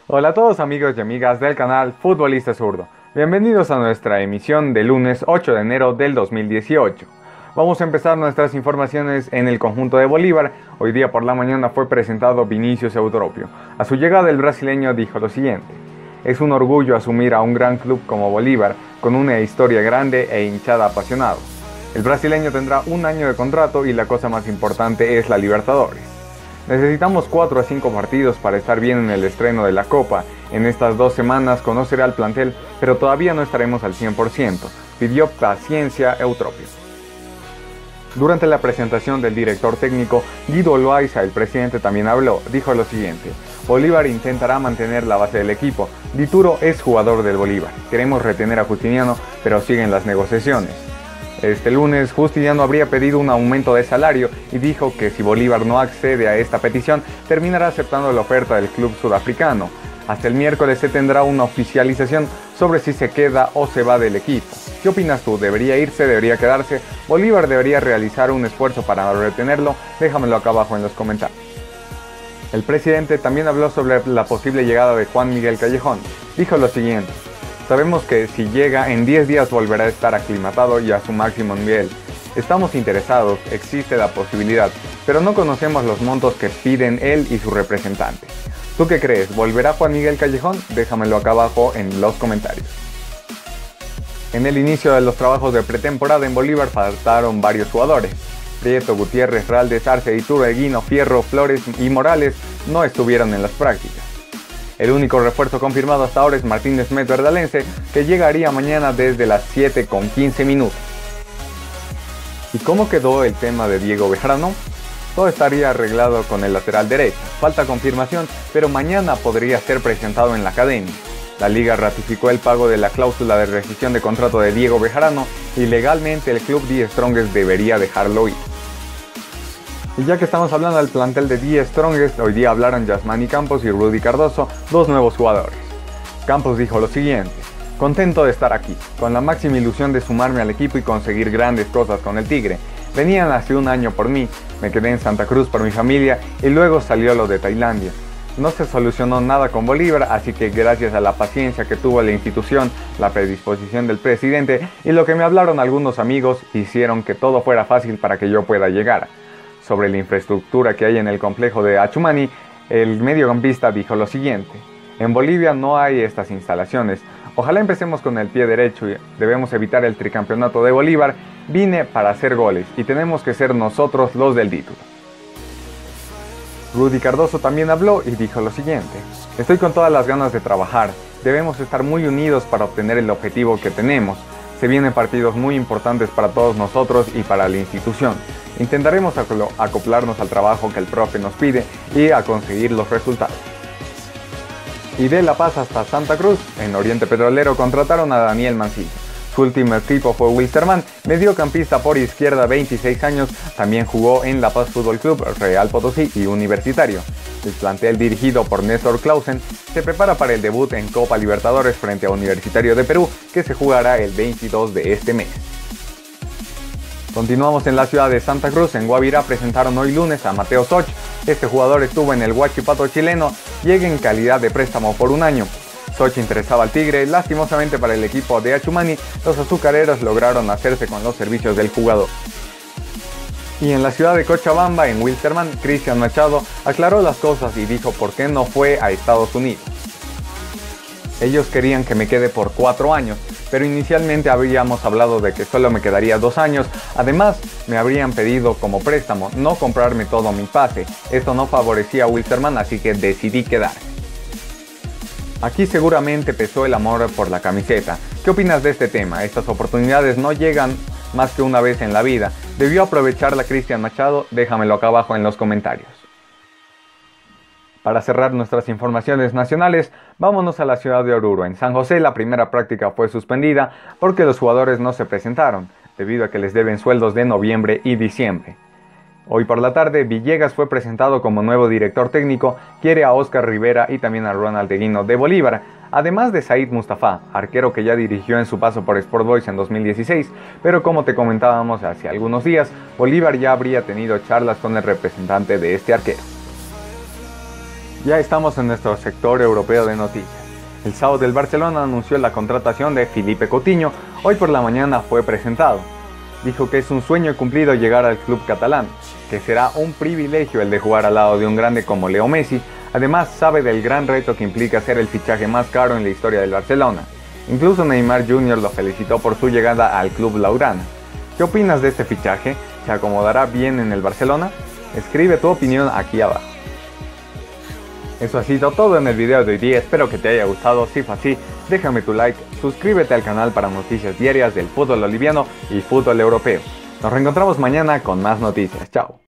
Hola a todos amigos y amigas del canal Futbolista Zurdo. Bienvenidos a nuestra emisión de lunes 8 de enero del 2018. Vamos a empezar nuestras informaciones en el conjunto de Bolívar. Hoy día por la mañana fue presentado Vinicius Eutropio. A su llegada el brasileño dijo lo siguiente: es un orgullo asumir a un gran club como Bolívar, con una historia grande e hinchada apasionada. El brasileño tendrá un año de contrato y la cosa más importante es la Libertadores. Necesitamos 4 a 5 partidos para estar bien en el estreno de la Copa. En estas 2 semanas conoceré al plantel, pero todavía no estaremos al 100%. Pidió paciencia Eutropio. Durante la presentación del director técnico, Guido Loaiza, el presidente, también habló. Dijo lo siguiente: Bolívar intentará mantener la base del equipo. Dituro es jugador del Bolívar. Queremos retener a Justiniano, pero siguen las negociaciones. Este lunes, Justiniano habría pedido un aumento de salario y dijo que si Bolívar no accede a esta petición, terminará aceptando la oferta del club sudafricano. Hasta el miércoles se tendrá una oficialización sobre si se queda o se va del equipo. ¿Qué opinas tú? ¿Debería irse? ¿Debería quedarse? ¿Bolívar debería realizar un esfuerzo para retenerlo? Déjamelo acá abajo en los comentarios. El presidente también habló sobre la posible llegada de Juan Miguel Callejón. Dijo lo siguiente: sabemos que si llega en 10 días volverá a estar aclimatado y a su máximo nivel. Estamos interesados, existe la posibilidad, pero no conocemos los montos que piden él y su representante. ¿Tú qué crees? ¿Volverá Juan Miguel Callejón? Déjamelo acá abajo en los comentarios. En el inicio de los trabajos de pretemporada en Bolívar faltaron varios jugadores. Prieto, Gutiérrez, Raldes, Arce, Dituro, Eguino, Fierro, Flores y Morales no estuvieron en las prácticas. El único refuerzo confirmado hasta ahora es Martínez Met Verdalense, que llegaría mañana desde las 7:15. ¿Y cómo quedó el tema de Diego Bejarano? Todo estaría arreglado con el lateral derecho. Falta confirmación, pero mañana podría ser presentado en la academia. La liga ratificó el pago de la cláusula de rescisión de contrato de Diego Bejarano y legalmente el club Die Strongest debería dejarlo ir. Y ya que estamos hablando del plantel de Die Strongest, hoy día hablaron Yasmani Campos y Rudy Cardoso, dos nuevos jugadores. Campos dijo lo siguiente: contento de estar aquí, con la máxima ilusión de sumarme al equipo y conseguir grandes cosas con el Tigre. Venían hace un año por mí, me quedé en Santa Cruz por mi familia y luego salió lo de Tailandia. No se solucionó nada con Bolívar, así que gracias a la paciencia que tuvo la institución, la predisposición del presidente y lo que me hablaron algunos amigos, hicieron que todo fuera fácil para que yo pueda llegar. Sobre la infraestructura que hay en el complejo de Achumani, el mediocampista dijo lo siguiente: en Bolivia no hay estas instalaciones. Ojalá empecemos con el pie derecho y debemos evitar el tricampeonato de Bolívar. Vine para hacer goles y tenemos que ser nosotros los del título. Rudy Cardoso también habló y dijo lo siguiente: estoy con todas las ganas de trabajar. Debemos estar muy unidos para obtener el objetivo que tenemos. Se vienen partidos muy importantes para todos nosotros y para la institución. Intentaremos acoplarnos al trabajo que el profe nos pide y a conseguir los resultados. Y de La Paz hasta Santa Cruz, en Oriente Petrolero, contrataron a Daniel Mancilla. Su último equipo fue Wilstermann, mediocampista por izquierda, 26 años, también jugó en La Paz Fútbol Club, Real Potosí y Universitario. El plantel dirigido por Néstor Clausen se prepara para el debut en Copa Libertadores frente a Universitario de Perú, que se jugará el 22 de este mes. Continuamos en la ciudad de Santa Cruz. En Guavirá presentaron hoy lunes a Mateo Soch. Este jugador estuvo en el Huachipato chileno, llega en calidad de préstamo por un año. Soch interesaba al Tigre. Lastimosamente para el equipo de Achumani, los azucareros lograron hacerse con los servicios del jugador. Y en la ciudad de Cochabamba, en Wilstermann, Cristian Machado aclaró las cosas y dijo por qué no fue a Estados Unidos. Ellos querían que me quede por 4 años, pero inicialmente habíamos hablado de que solo me quedaría 2 años. Además, me habrían pedido como préstamo no comprarme todo mi pase. Esto no favorecía a Wilstermann, así que decidí quedar. Aquí seguramente pesó el amor por la camiseta. ¿Qué opinas de este tema? Estas oportunidades no llegan más que una vez en la vida. ¿Debió aprovecharla Cristian Machado? Déjamelo acá abajo en los comentarios. Para cerrar nuestras informaciones nacionales, vámonos a la ciudad de Oruro. En San José la primera práctica fue suspendida porque los jugadores no se presentaron, debido a que les deben sueldos de noviembre y diciembre. Hoy por la tarde, Villegas fue presentado como nuevo director técnico, quiere a Oscar Rivera y también a Ronald Eguino de Bolívar, además de Said Mustafa, arquero que ya dirigió en su paso por Sport Boys en 2016, pero como te comentábamos hace algunos días, Bolívar ya habría tenido charlas con el representante de este arquero. Ya estamos en nuestro sector europeo de noticias. El sábado el Barcelona anunció la contratación de Philippe Coutinho. Hoy por la mañana fue presentado. Dijo que es un sueño cumplido llegar al club catalán, que será un privilegio el de jugar al lado de un grande como Leo Messi. Además sabe del gran reto que implica ser el fichaje más caro en la historia del Barcelona. Incluso Neymar Jr. lo felicitó por su llegada al club blaugrana. ¿Qué opinas de este fichaje? ¿Se acomodará bien en el Barcelona? Escribe tu opinión aquí abajo. Eso ha sido todo en el video de hoy día, espero que te haya gustado. Si fue así, déjame tu like, suscríbete al canal para noticias diarias del fútbol boliviano y fútbol europeo. Nos reencontramos mañana con más noticias. Chao.